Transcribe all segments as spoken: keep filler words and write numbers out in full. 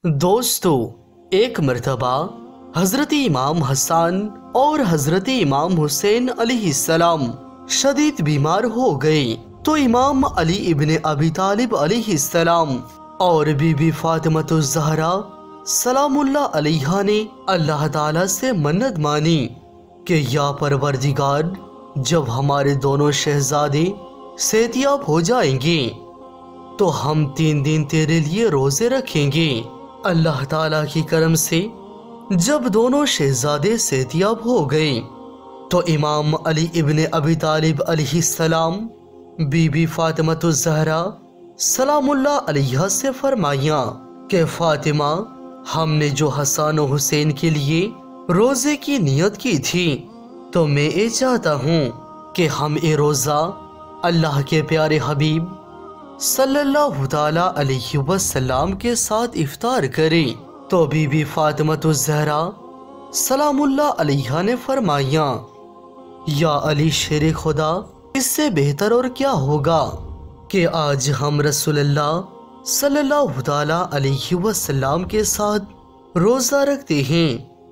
दोस्तों, एक मर्तबा हजरत इमाम हसन और हजरत इमाम हुसैन अलैहिस्सलाम शदीद बीमार हो गए। तो इमाम अली इब्ने अबी तालिब अलैहिस्सलाम और बीबी फातिमतुज़ ज़हरा सलामुल्लाह अलैहा ने अल्लाह ताला से मन्नत मानी कि या परवरदिगार, जब हमारे दोनों शहजादे सेहतियाब हो जाएंगे तो हम तीन दिन तेरे लिए रोजे रखेंगे। अल्लाह ताला की करम से जब दोनों शहजादे सेहतियाब हो गए तो इमाम अली इब्ने अबी तालिब अलैहिस्सलाम बीबी फातिमतुज़ ज़हरा सलामुल्लाह अलैहा से फरमाया कि फातिमा, हमने जो हसन और हुसैन के लिए रोजे की नियत की थी, तो मैं ये चाहता हूँ कि हम ये रोज़ा अल्लाह के प्यारे हबीब सल्लल्लाहु ताला अलैहि वसल्लम के साथ इफ्तार करें। तो बीबी फातिमतुज़ ज़हरा सलामुल्लाह अलैहा ने फरमाया, या अली शेर खुदा, इससे बेहतर और क्या होगा कि आज हम रसूलुल्लाह सल्लल्लाहु ताला अलैहि वसल्लम के साथ रोज़ा रखते हैं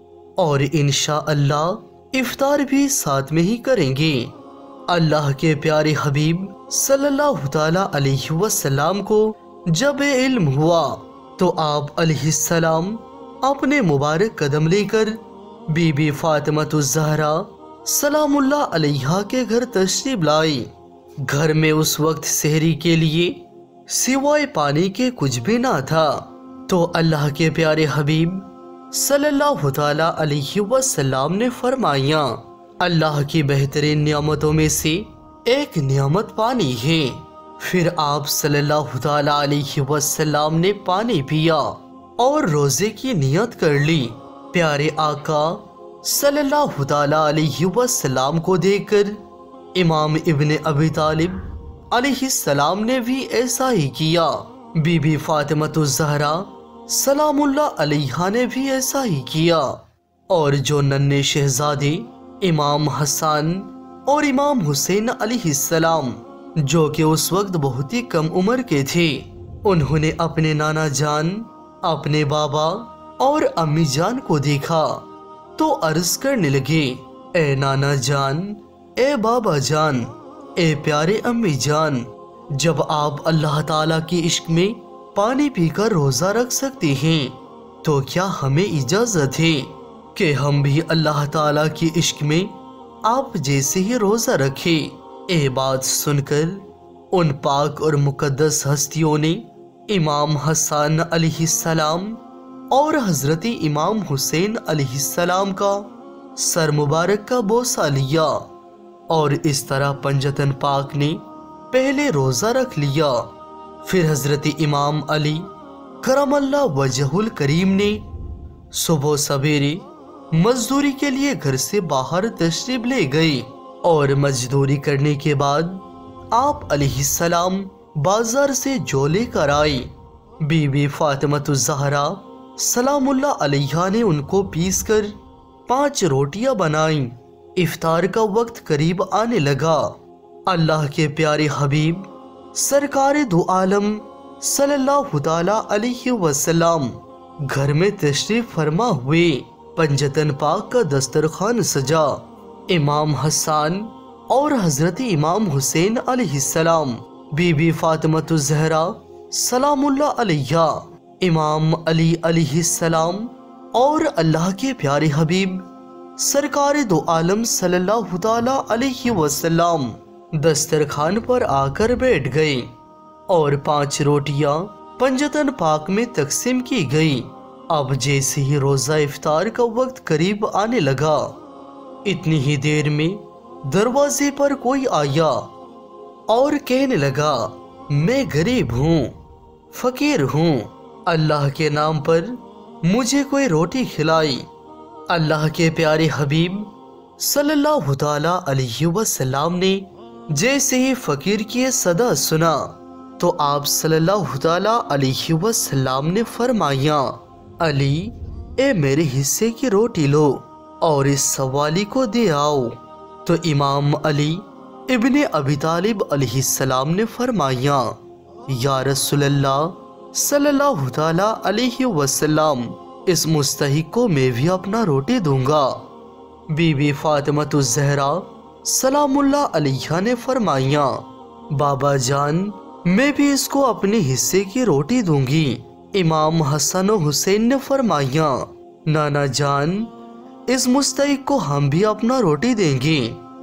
और इंशाअल्लाह इफ्तार भी साथ में ही करेंगे। अल्लाह के प्यारे हबीब सल्लल्लाहु ताला अलैहि वसल्लम को जब इल्म हुआ तो आप अलैहिस्सलाम अपने मुबारक कदम लेकर बीबी फातिमतुज़ ज़हरा सलामुल्लाह अलैहा के घर तशरीफ लाई। घर में उस वक्त सहरी के लिए सिवाय पानी के कुछ भी ना था। तो अल्लाह के प्यारे हबीब सल्लल्लाहु ताला अलैहि वसल्लम ने फरमाया, अल्लाह की बेहतरीन नियामतों में से एक नियामत पानी है। फिर आप सल्लल्लाहु ताला अलैहि वसल्लम ने पानी पिया और रोजे की नियत कर ली। प्यारे आका सल्लल्लाहु ताला अलैहि वसल्लम को देखकर इमाम इब्ने अबी तालिब अलैहिस्सलाम ने भी ऐसा ही किया। बीबी फातिमतुज़ ज़हरा सलामुल्लाह अलैहा ने भी ऐसा ही किया। और जो नन्हे शहजादे इमाम हसन और इमाम हुसैन अलैहिस्सलाम, जो कि उस वक्त बहुत ही कम उम्र के थे, उन्होंने अपने नाना जान, अपने बाबा और अम्मी जान को देखा तो अर्ज करने लगे, ए नाना जान, ए बाबा जान, ए प्यारे अम्मी जान, जब आप अल्लाह ताला के इश्क में पानी पीकर रोजा रख सकते हैं तो क्या हमें इजाजत है कि हम भी अल्लाह ताला के इश्क में आप जैसे ही रोजा रखें। ये बात सुनकर उन पाक और मुकद्दस हस्तियों ने इमाम हसन अलैहिस्सलाम और हजरत इमाम हुसैन अलैहिस्सलाम का सर मुबारक का बोसा लिया और इस तरह पंजतन पाक ने पहले रोजा रख लिया। फिर हजरत इमाम अली करमल्लाह वजहुल करीम ने सुबह सवेरे मजदूरी के लिए घर से बाहर तशरीफ ले गए और मजदूरी करने के बाद आप अलैहिस्सलाम बाजार से जो लेकर आए। बीबी फातिमतुज़ ज़हरा सलामुल्लाह अलैहा ने उनको पीसकर पांच रोटियां बनाई। इफ्तार का वक्त करीब आने लगा। अल्लाह के प्यारे हबीब सरकार दो आलम सल्लल्लाहु ताला अलैहि वसल्लम घर में तशरीफ फरमा हुए। पंजतन पाक का दस्तरखान सजा। इमाम हसन और हजरत इमाम हुसैन अलैहिस्सलाम, बीबी फातिमतुज़ ज़हरा सलामुल्लाह अलैहा, इमाम अली अलैहिस्सलाम और अल्लाह के प्यारे हबीब सरकार दो आलम सल्लल्लाहु ताला अलैहि वसल्लम दस्तरखान पर आकर बैठ गए और पांच रोटियां पंजतन पाक में तकसीम की गई। अब जैसे ही रोजा इफ्तार का वक्त करीब आने लगा, इतनी ही देर में दरवाजे पर कोई आया और कहने लगा, मैं गरीब हूँ, फकीर हूँ, अल्लाह के नाम पर मुझे कोई रोटी खिलाई। अल्लाह के प्यारे हबीब सल्लल्लाहु ताला अलैहि वसल्लम ने जैसे ही फकीर की सदा सुना तो आप सल्लल्लाहु ताला अलैहि वसल्लम ने फरमाया, अली, ए मेरे हिस्से की रोटी लो और इस सवाली को दे आओ। तो इमाम अली इब्ने अबी तालिब अलैहिस्सलाम ने फरमाया, या रसूलल्लाह, सल्लल्लाहु ताला अलैहि वसल्लम, इस मुस्तहिक को मैं भी अपना रोटी दूंगा। बीबी फातिमतुज़ ज़हरा सलामुल्लाह अलैहा ने फरमाया, बाबा जान मैं भी इसको अपने हिस्से की रोटी दूंगी। इमाम हसन और हुसैन ने फरमाया, नाना जान इस मुस्तहिक को हम भी अपना रोटी देंगे।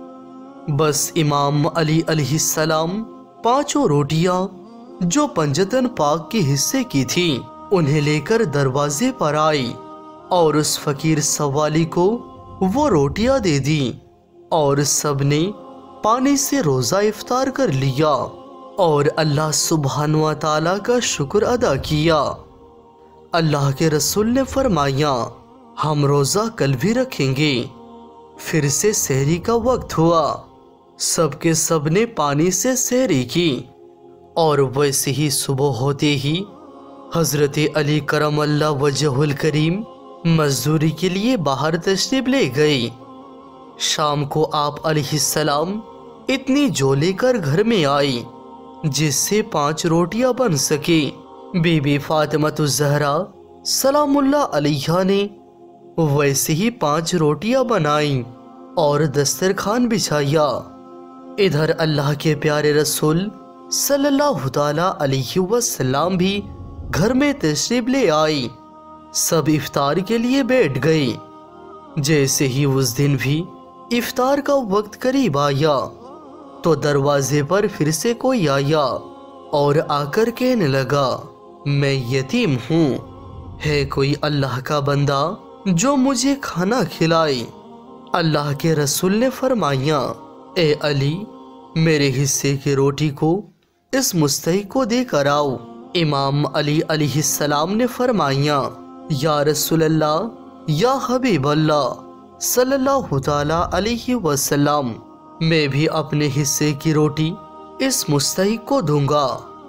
बस इमाम अली अलैहिस्सलाम पांचों रोटियां जो पंजतन पाक के हिस्से की थी उन्हें लेकर दरवाजे पर आई और उस फकीर सवाली को वो रोटियां दे दी और सबने पानी से रोज़ा इफ्तार कर लिया और अल्लाह सुब्हान व तआला का शुक्र अदा किया। अल्लाह के रसूल ने फरमाया, हम रोज़ा कल भी रखेंगे। फिर से सहरी का वक्त हुआ, सबके सब ने पानी से सहरी की और वैसे ही सुबह होते ही हज़रत अली करमल्लाह वजहुल करीम मजदूरी के लिए बाहर तशरीफ ले गए। शाम को आप अलैहिस्सलाम इतनी जो लेकर घर में आई जिससे पांच रोटियां बन सके। बीबी फातिमतुज़ ज़हरा सलामुल्लाह अलैहा ने वैसे ही पांच रोटियां बनाई और दस्तरखान बिछाया। इधर अल्लाह के प्यारे रसूल सल्लल्लाहु ताला अलैहि वसल्लम भी घर में तशरीफ ले आई। सब इफ्तार के लिए बैठ गए। जैसे ही उस दिन भी इफ्तार का वक्त करीब आया तो दरवाजे पर फिर से कोई आया और आकर कहने लगा, मैं यतीम हूँ, है कोई अल्लाह का बंदा जो मुझे खाना खिलाए। अल्लाह के रसूल ने फरमाया, ए अली मेरे हिस्से की रोटी को इस मुस्तहिक को देकर आओ। इमाम अली अलैहिस्सलाम ने फरमाया, या रसूल अल्लाह या हबीब अल्लाह सल्लल्लाहु ताला अलैहि वसल्लम, मैं भी अपने हिस्से की रोटी इस मुस्तहिक को दूंगा।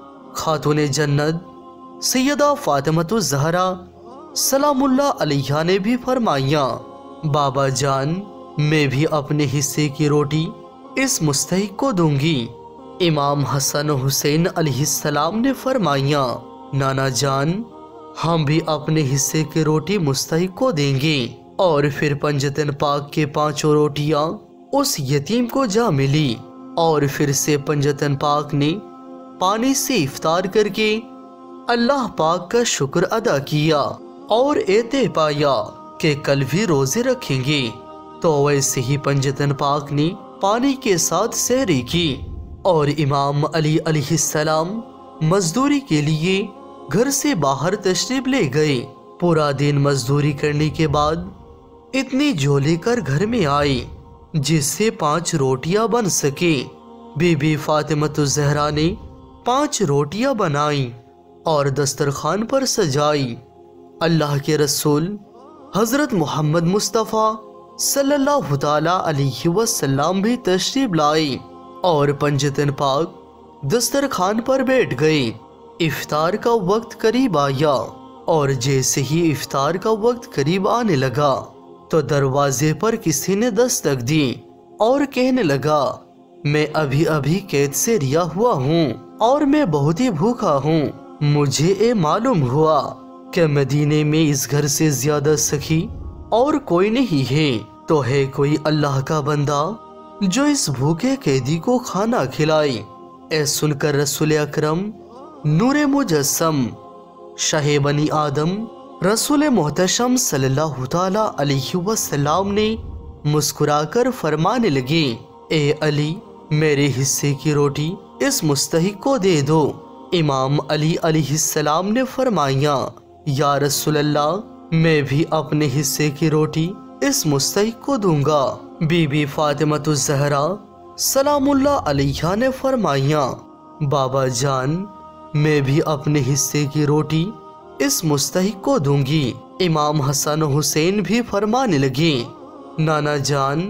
खातून जन्नत सैयदा फातिमतुज़ ज़हरा सलामुल्लाह अलैहा ने भी फरमाया, बाबा जान मैं भी अपने हिस्से की रोटी इस मुस्तहिक को दूंगी। इमाम हसन हुसैन अलैहिस्सलाम ने फरमाया, नाना जान हम भी अपने हिस्से की रोटी मुस्तहिक को देंगे। और फिर पंजतन पाक के पांचों रोटियां उस यतीम को जा मिली और फिर से पंजतन पाक ने पानी से इफ्तार करके अल्लाह पाक का शुक्र अदा किया और एते पाया कि कल भी रोजे रखेंगे। तो वैसे ही पंजतन पाक ने पानी के साथ सहरी की और इमाम अली अलैहिस्सलाम मजदूरी के लिए घर से बाहर तशरीफ ले गए। पूरा दिन मजदूरी करने के बाद इतनी जो लेकर घर में आई जिससे पांच रोटियां बन सके। बीबी फातिमतुज़ ज़हरा ने पांच रोटियां बनाई और दस्तरखान पर सजाई। अल्लाह के रसूल हजरत मोहम्मद मुस्तफ़ा सल्लल्लाहु ताला अलैहि वसल्लम भी तशरीफ लाए और पंजतन पाक दस्तरखान पर बैठ गए। इफ्तार का वक्त करीब आया और जैसे ही इफ्तार का वक्त करीब आने लगा तो दरवाजे पर किसी ने दस्तक दी और कहने लगा, मैं अभी अभी कैद से रिहा हुआ हूँ और मैं बहुत ही भूखा हूँ। मुझे ये मालूम हुआ कि मदीने में इस घर से ज्यादा सखी और कोई नहीं है। तो है कोई अल्लाह का बंदा जो इस भूखे कैदी को खाना खिलाए। ऐ सुनकर रसूल अकरम नूरे मुजस्सम शाहे बनी आदम रसूल मोहतशम सल्लल्लाहु ताला अलैहि वसल्लम ने मुस्कुराकर फरमाने लगे, ए अली मेरे हिस्से की रोटी इस मुस्तहिक को दे दो। इमाम अली अलैहिस्सलाम ने फरमाया, या रसूल अल्लाह मैं भी अपने हिस्से की रोटी इस मुस्तहिक को दूंगा। बीबी फातिमतुज़ ज़हरा सलामुल्लाह अलैहा ने फरमाया, बाबा जान मैं भी अपने हिस्से की रोटी इस मुस्तहिक को दूंगी। इमाम हसन हुसैन भी फरमाने लगे, नाना जान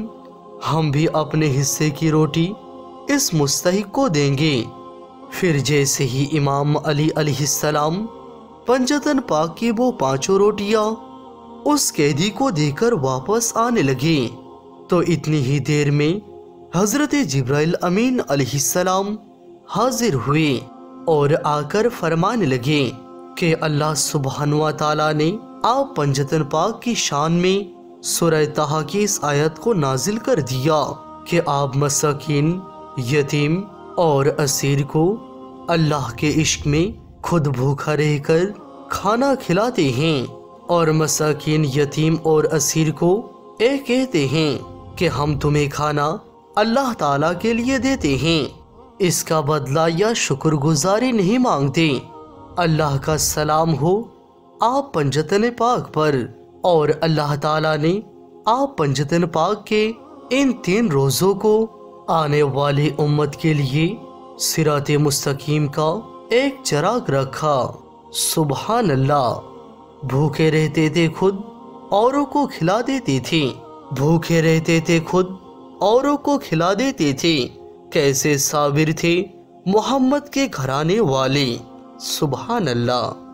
हम भी अपने हिस्से की रोटी इस मुस्तहिक को देंगे। फिर जैसे ही इमाम अली अलैहिस्सलाम पंजतन पाक की वो पांचों रोटियां उस कैदी को देकर वापस आने लगे तो इतनी ही देर में हजरत जिब्राइल अमीन अलैहिस्सलाम हाजिर हुए और आकर फरमाने लगे, कि अल्लाह सुब्हान व तआला ने आप पंजतन पाक की शान में सूरह ताहा की इस आयत को नाजिल कर दिया कि आप मसाकिन, यतीम और असीर को अल्लाह के इश्क में खुद भूखा रहकर खाना खिलाते हैं, और मसाकिन, यतीम और असीर को ये कहते हैं कि हम तुम्हें खाना अल्लाह ताला के लिए देते हैं, इसका बदला या शुक्रगुजारी नहीं मांगते। अल्लाह का सलाम हो आप पंजतन पाक पर, और अल्लाह ताला ने आप पंजतन पाक के इन तीन रोज़ों को आने वाली उम्मत के लिए सिराते मुस्तकीम का एक चिराग रखा। सुबहान अल्लाह। भूखे रहते थे खुद, औरों को खिला देते थे। भूखे रहते थे खुद, औरों को खिला देते थे। कैसे साबिर थे मोहम्मद के घराने वाले। सुबहान अल्लाह।